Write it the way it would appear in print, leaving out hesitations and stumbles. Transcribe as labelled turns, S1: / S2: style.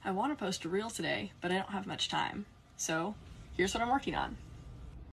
S1: I want to post a reel today, but I don't have much time. So here's what I'm working on.